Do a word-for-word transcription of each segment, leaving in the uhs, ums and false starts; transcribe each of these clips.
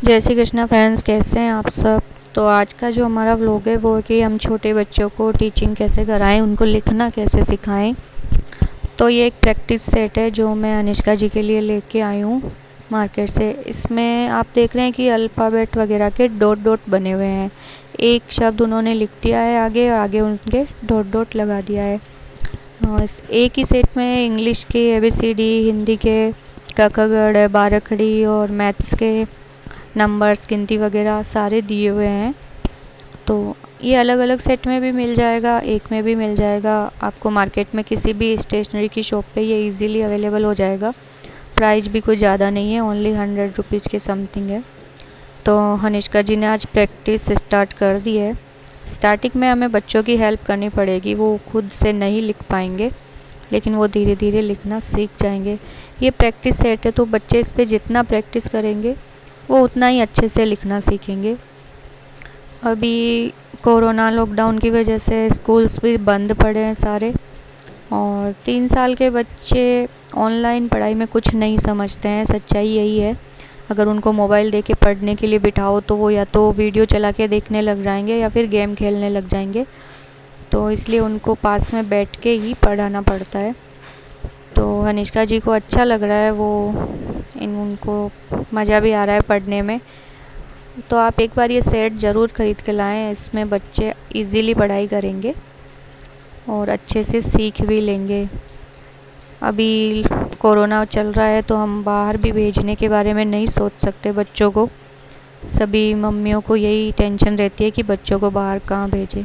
जय श्री कृष्णा फ्रेंड्स, कैसे हैं आप सब। तो आज का जो हमारा व्लॉग है वो है कि हम छोटे बच्चों को टीचिंग कैसे कराएं, उनको लिखना कैसे सिखाएं। तो ये एक प्रैक्टिस सेट है जो मैं अनिष्का जी के लिए लेके आई हूँ मार्केट से। इसमें आप देख रहे हैं कि अल्फ़ाबेट वगैरह के डॉट डॉट बने हुए हैं। एक शब्द उन्होंने लिख दिया है आगे और आगे उनके डॉट डॉट लगा दिया है। और इस एक ही सेट में इंग्लिश के A B C D, Hindi के क ख ग घ बारह खड़ी और मैथ्स के नंबर्स, गिनती वगैरह सारे दिए हुए हैं। तो ये अलग अलग सेट में भी मिल जाएगा, एक में भी मिल जाएगा। आपको मार्केट में किसी भी स्टेशनरी की शॉप पे ये इजीली अवेलेबल हो जाएगा। प्राइस भी कुछ ज़्यादा नहीं है, ओनली हंड्रेड रुपीज़ के समथिंग है। तो अनिष्का जी ने आज प्रैक्टिस स्टार्ट कर दी है। स्टार्टिंग में हमें बच्चों की हेल्प करनी पड़ेगी, वो खुद से नहीं लिख पाएंगे लेकिन वो धीरे धीरे लिखना सीख जाएंगे। ये प्रैक्टिस सेट है तो बच्चे इस पर जितना प्रैक्टिस करेंगे वो उतना ही अच्छे से लिखना सीखेंगे। अभी कोरोना लॉकडाउन की वजह से स्कूल्स भी बंद पड़े हैं सारे, और तीन साल के बच्चे ऑनलाइन पढ़ाई में कुछ नहीं समझते हैं। सच्चाई यही है, अगर उनको मोबाइल दे के पढ़ने के लिए बिठाओ तो वो या तो वीडियो चला के देखने लग जाएंगे या फिर गेम खेलने लग जाएंगे। तो इसलिए उनको पास में बैठ के ही पढ़ाना पड़ता है। तो अनिष्का जी को अच्छा लग रहा है, वो इन उनको मज़ा भी आ रहा है पढ़ने में। तो आप एक बार ये सेट ज़रूर ख़रीद के लाएं, इसमें बच्चे इजीली पढ़ाई करेंगे और अच्छे से सीख भी लेंगे। अभी कोरोना चल रहा है तो हम बाहर भी भेजने के बारे में नहीं सोच सकते बच्चों को। सभी मम्मियों को यही टेंशन रहती है कि बच्चों को बाहर कहाँ भेजें।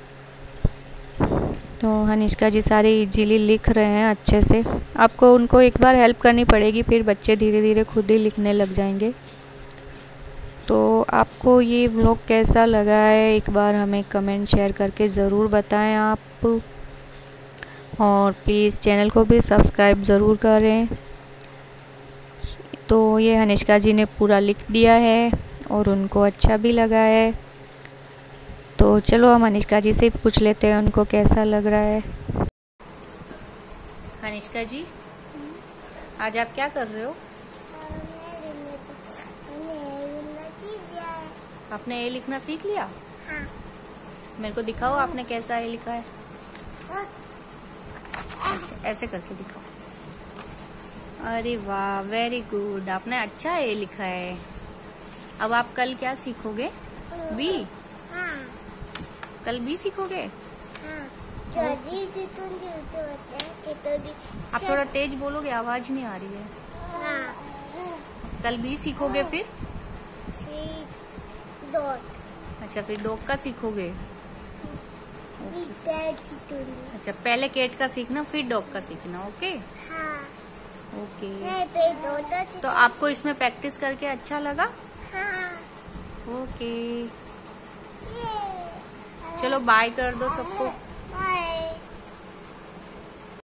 तो अनिष्का जी सारे इजीली लिख रहे हैं अच्छे से। आपको उनको एक बार हेल्प करनी पड़ेगी, फिर बच्चे धीरे धीरे खुद ही लिखने लग जाएंगे। तो आपको ये व्लॉग कैसा लगा है एक बार हमें कमेंट शेयर करके ज़रूर बताएं आप, और प्लीज़ चैनल को भी सब्सक्राइब ज़रूर करें। तो ये अनिष्का जी ने पूरा लिख दिया है और उनको अच्छा भी लगा है। तो चलो हम अनिष्का जी से पूछ लेते हैं उनको कैसा लग रहा है। अनिष्का जी, आज आप क्या कर रहे हो? आपने ए लिखना सीख लिया? हाँ। मेरे को दिखाओ आपने कैसा ए लिखा है। अच्छा, ऐसे करके दिखाओ। अरे वाह, वेरी गुड, आपने अच्छा ए लिखा है। अब आप कल क्या सीखोगे? बी? हाँ। कल बी सीखोगे? हाँ। आप थोड़ा तेज बोलोगे, आवाज नहीं आ रही है। हाँ। कल बी सीखोगे, फिर डॉट। अच्छा, फिर डॉग का सीखोगे? अच्छा, पहले कैट का सीखना फिर डॉग का सीखना। ओके। हाँ। ओके। तो आपको इसमें प्रैक्टिस करके अच्छा लगा? हाँ। ओके, चलो बाय कर दो सबको।